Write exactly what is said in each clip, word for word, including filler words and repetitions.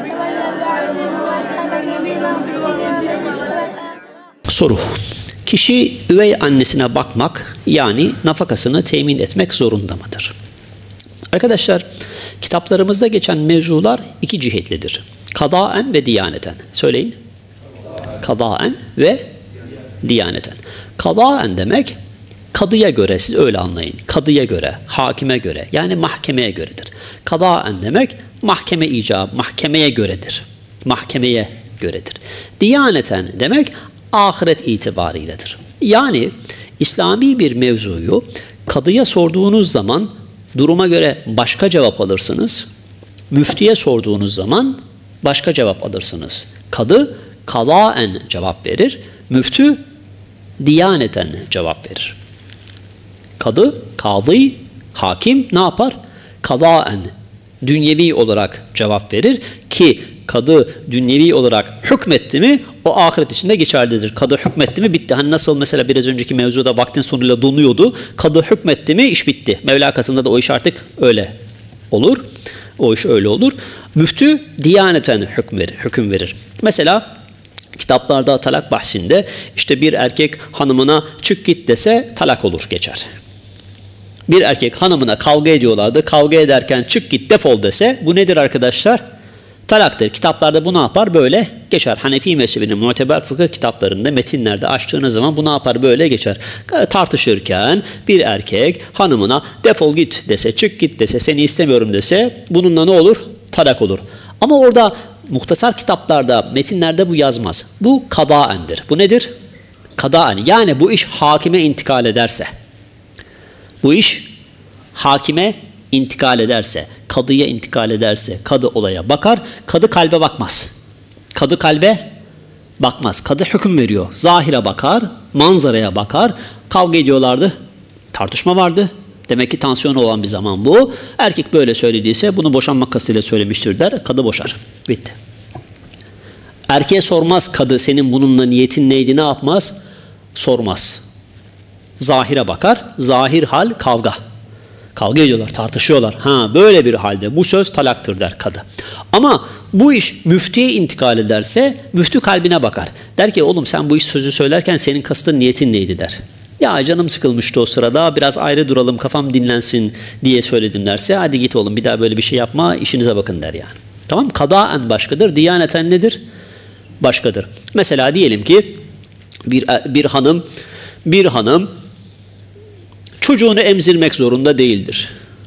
Soru. Kişi üvey annesine bakmak yani nafakasını temin etmek zorunda mıdır? Arkadaşlar, kitaplarımızda geçen mevzular iki cihetlidir. Kadaen ve diyaneten. Söyleyin. Kadaen ve diyaneten. Kadaen demek kadıya göre, siz öyle anlayın. Kadıya göre, hakime göre, yani mahkemeye göredir. Kadaen demek mahkeme icabı, mahkemeye göredir. Mahkemeye göredir. Diyaneten demek ahiret itibarıyledir. Yani İslami bir mevzuyu kadıya sorduğunuz zaman duruma göre başka cevap alırsınız. Müftiye sorduğunuz zaman başka cevap alırsınız. Kadı kadaen cevap verir. Müftü diyaneten cevap verir. Kadı, kadı, hakim ne yapar? Kadaen, dünyevi olarak cevap verir ki kadı dünyevi olarak hükmetti mi o ahiret içinde geçerlidir. Kadı hükmetti mi bitti. Hani nasıl mesela biraz önceki mevzuda vaktin sonuyla donuyordu. Kadı hükmetti mi iş bitti. Mevla katında da o iş artık öyle olur. O iş öyle olur. Müftü diyaneten hüküm verir. Hüküm verir. Mesela kitaplarda talak bahsinde işte bir erkek hanımına çık git dese talak olur, geçer. Bir erkek hanımına kavga ediyorlardı. Kavga ederken çık git defol dese bu nedir arkadaşlar? Talaktır. Kitaplarda bu ne yapar? Böyle geçer. Hanefi mezhebinin muteber fıkıh kitaplarında, metinlerde açtığınız zaman bu ne yapar? Böyle geçer. Tartışırken bir erkek hanımına defol git dese, çık git dese, seni istemiyorum dese bununla ne olur? Talak olur. Ama orada muhtasar kitaplarda, metinlerde bu yazmaz. Bu kadaendir. Bu nedir? Kadaen. Yani bu iş hakime intikal ederse, bu iş hakime intikal ederse, kadıya intikal ederse, kadı olaya bakar, kadı kalbe bakmaz. Kadı kalbe bakmaz. Kadı hüküm veriyor. Zahire bakar, manzaraya bakar. Kavga ediyorlardı, tartışma vardı. Demek ki tansiyonu olan bir zaman bu. Erkek böyle söylediyse bunu boşanmak kastıyla söylemiştir der. Kadı boşar. Bitti. Erkeğe sormaz kadı senin bununla niyetin neydi, ne yapmaz? Sormaz. Zahire bakar. Zahir hal kavga. Kavga ediyorlar, tartışıyorlar. Ha böyle bir halde bu söz talaktır der kadı. Ama bu iş müftiye intikal ederse müftü kalbine bakar. Der ki oğlum sen bu iş sözü söylerken senin kastın niyetin neydi der. Ya canım sıkılmıştı o sırada, biraz ayrı duralım, kafam dinlensin diye söyledim derse hadi git oğlum bir daha böyle bir şey yapma, işinize bakın der yani. Tamam, kadaen başkadır, diyaneten nedir? Başkadır. Mesela diyelim ki bir, bir hanım bir hanım çocuğunu emzirmek zorunda değildir.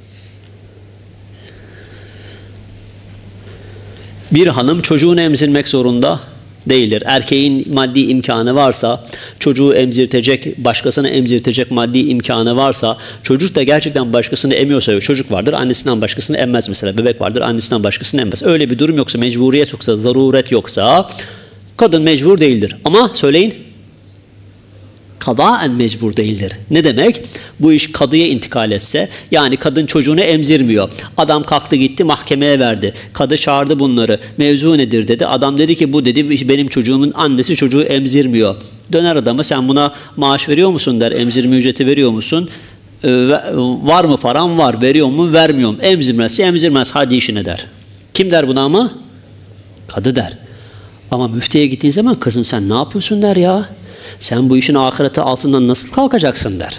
Bir hanım çocuğunu emzirmek zorunda değildir. Erkeğin maddi imkanı varsa, çocuğu emzirtecek, başkasını emzirtecek maddi imkanı varsa, çocuk da gerçekten başkasını emiyorsa, çocuk vardır, annesinden başkasını emmez mesela, bebek vardır, annesinden başkasını emmez. Öyle bir durum yoksa, mecburiyet yoksa, zaruret yoksa, kadın mecbur değildir. Ama söyleyin, kadaen mecbur değildir. Ne demek? Bu iş kadıya intikal etse, yani kadın çocuğunu emzirmiyor. Adam kalktı gitti mahkemeye verdi. Kadı çağırdı bunları. Mevzu nedir dedi. Adam dedi ki bu dedi benim çocuğumun annesi çocuğu emzirmiyor. Döner adamı sen buna maaş veriyor musun der. Emzirme ücreti veriyor musun? Ee, var mı param? Var. Veriyor mu? Vermiyorum. Emzirmezse emzirmez. Hadi işine der. Kim der buna ama? Kadı der. Ama müftüye gittiğin zaman kızım sen ne yapıyorsun der ya. Sen bu işin ahireti altından nasıl kalkacaksın der.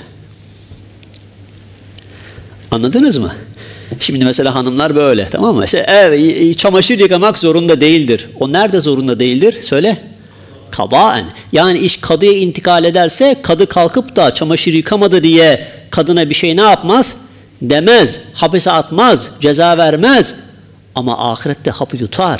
Anladınız mı? Şimdi mesela hanımlar böyle, tamam mı? Mesela evet, çamaşır yıkamak zorunda değildir. O nerede zorunda değildir? Söyle. Kadaen. Yani iş kadıya intikal ederse kadı kalkıp da çamaşır yıkamadı diye kadına bir şey ne yapmaz? Demez. Hapise atmaz. Ceza vermez. Ama ahirette hapı yutar.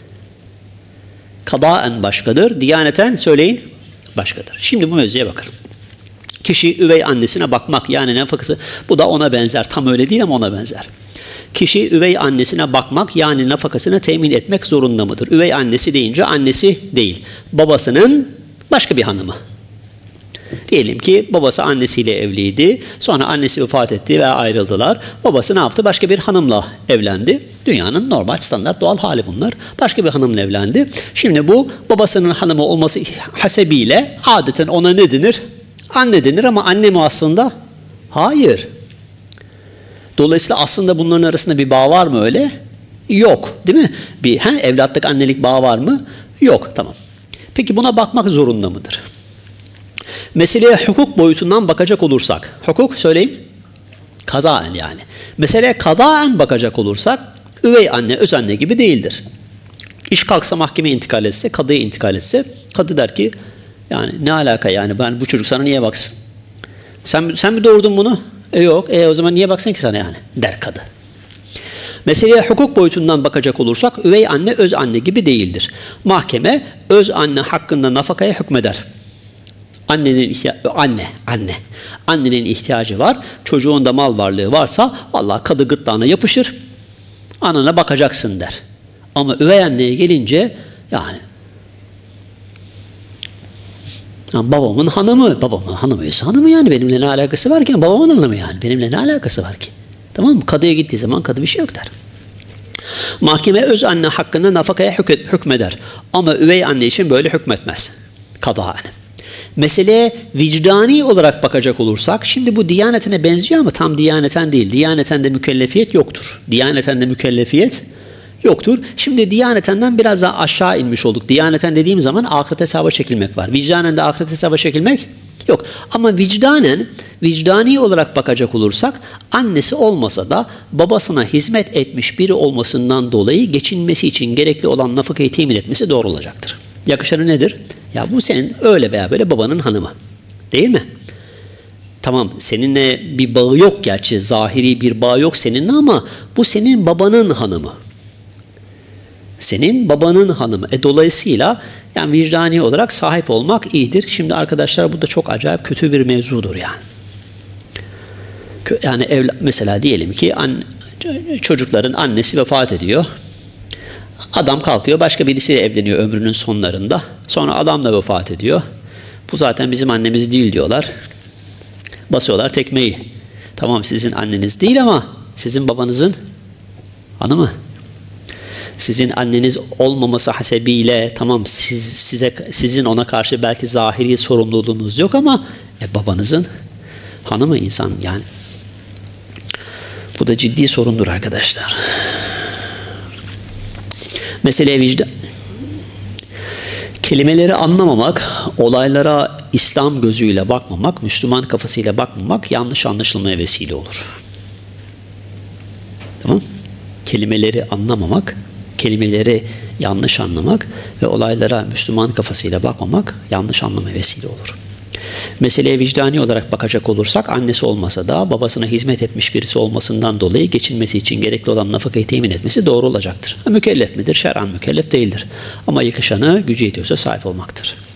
Kadaen başkadır. Diyaneten söyleyin. Başkadır. Şimdi bu mevzuya bakalım. Kişi üvey annesine bakmak yani nafakası, bu da ona benzer. Tam öyle değil ama ona benzer. Kişi üvey annesine bakmak yani nafakasını temin etmek zorunda mıdır? Üvey annesi deyince annesi değil. Babasının başka bir hanımı. Diyelim ki babası annesiyle evliydi. Sonra annesi vefat etti ve ayrıldılar. Babası ne yaptı? Başka bir hanımla evlendi. Dünyanın normal, standart, doğal hali bunlar. Başka bir hanımla evlendi. Şimdi bu babasının hanımı olması hasebiyle adeten ona ne denir? Anne denir ama anne mi aslında? Hayır. Dolayısıyla aslında bunların arasında bir bağ var mı öyle? Yok, değil mi? Bir he, evlatlık annelik bağı var mı? Yok, tamam. Peki buna bakmak zorunda mıdır? Meseleye hukuk boyutundan bakacak olursak, hukuk söyleyin, kazaen yani. Meseleye kazaen bakacak olursak, üvey anne, öz anne gibi değildir. İş kalksa mahkemeye intikal etse, kadıya intikal etse, kadı der ki, yani ne alaka yani, ben bu çocuk sana niye baksın? Sen, sen mi doğurdun bunu? E yok, e o zaman niye baksın ki sana yani, der kadı. Meseleye hukuk boyutundan bakacak olursak, üvey anne, öz anne gibi değildir. Mahkeme, öz anne hakkında nafakaya hükmeder. Annenin ihtiyacı, anne, anne. Annenin ihtiyacı var. Çocuğunda mal varlığı varsa vallahi kadı gırtlağına yapışır. Anana bakacaksın der. Ama üvey anneye gelince yani, yani babamın hanımı, babamın hanımıysa hanımı yani benimle ne alakası var ki? Babamın hanımı yani benimle ne alakası var ki? Tamam mı? Kadıya gittiği zaman kadı bir şey yok der. Mahkeme öz anne hakkında nafakaya hükmeder. Ama üvey anne için böyle hükmetmez. Kadıhane. Meseleye vicdani olarak bakacak olursak, şimdi bu diyanetine benziyor ama tam diyaneten değil. Diyaneten de mükellefiyet yoktur. Diyaneten de mükellefiyet yoktur. Şimdi diyanetenden biraz daha aşağı inmiş olduk. Diyaneten dediğim zaman ahiret hesaba çekilmek var. Vicdanen de ahiret hesaba çekilmek yok. Ama vicdanen, vicdani olarak bakacak olursak, annesi olmasa da babasına hizmet etmiş biri olmasından dolayı geçinmesi için gerekli olan nafakayı temin etmesi doğru olacaktır. Yakışanı nedir? Ya bu senin öyle veya böyle babanın hanımı. Değil mi? Tamam, seninle bir bağı yok gerçi, zahiri bir bağ yok seninle ama bu senin babanın hanımı. Senin babanın hanımı. E dolayısıyla yani vicdani olarak sahip olmak iyidir. Şimdi arkadaşlar bu da çok acayip kötü bir mevzudur yani. Yani evla, mesela diyelim ki an, çocukların annesi vefat ediyor. Adam kalkıyor başka birisiyle evleniyor ömrünün sonlarında. Sonra adam da vefat ediyor. Bu zaten bizim annemiz değil diyorlar. Basıyorlar tekmeyi. Tamam sizin anneniz değil ama sizin babanızın hanımı. Sizin anneniz olmaması hasebiyle tamam siz, size, sizin ona karşı belki zahiri sorumluluğunuz yok ama e, babanızın hanımı insan yani. Bu da ciddi sorundur arkadaşlar. Meseleye vicdan. Kelimeleri anlamamak, olaylara İslam gözüyle bakmamak, Müslüman kafasıyla bakmamak yanlış anlaşılmaya vesile olur. Tamam? Kelimeleri anlamamak, kelimeleri yanlış anlamak ve olaylara Müslüman kafasıyla bakmamak yanlış anlamaya vesile olur. Meseleye vicdani olarak bakacak olursak, annesi olmasa da babasına hizmet etmiş birisi olmasından dolayı geçinmesi için gerekli olan nafakayı temin etmesi doğru olacaktır. Mükellef midir? Şer'an mükellef değildir. Ama yakışanı gücü yetiyorsa sahip olmaktır.